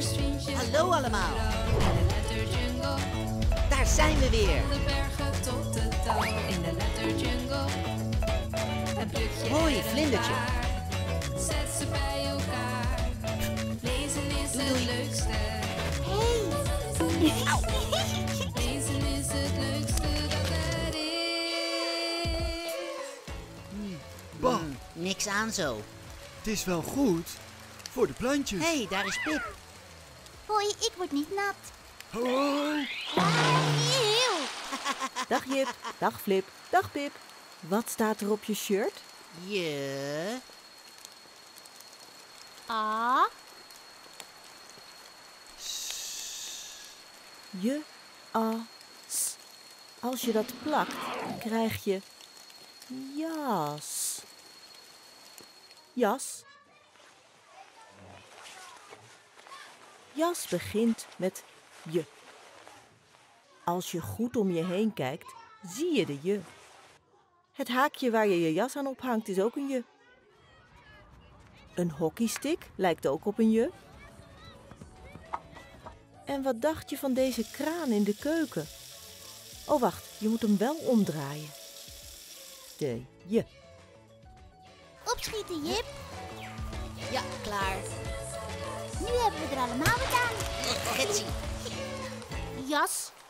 Hallo allemaal. Daar zijn we weer. De bergen tot de touw in de letterjungle. En pluk je Hoi, vlindertje. Zet ze bij elkaar. Lezen is het leukste. Hey. Lezen is het leukste dat er is. Bah, Niks aan zo. het is wel goed voor de plantjes. Hé, daar is Pip. Hoi, ik word niet nat. Hoi. Eeuw. Dag Jip, dag Flip, dag Pip. Wat staat er op je shirt? Je... Ah. Je, s. Als je dat plakt, krijg je jas. Jas. Jas begint met je. Als je goed om je heen kijkt, zie je de je. Het haakje waar je je jas aan ophangt is ook een je. Een hockeystick lijkt ook op een je. En wat dacht je van deze kraan in de keuken? Oh, wacht, je moet hem wel omdraaien. De je. Opschieten, Jip. Ja, klaar. Nu hebben we er allemaal wat aan. Getsie. Jas,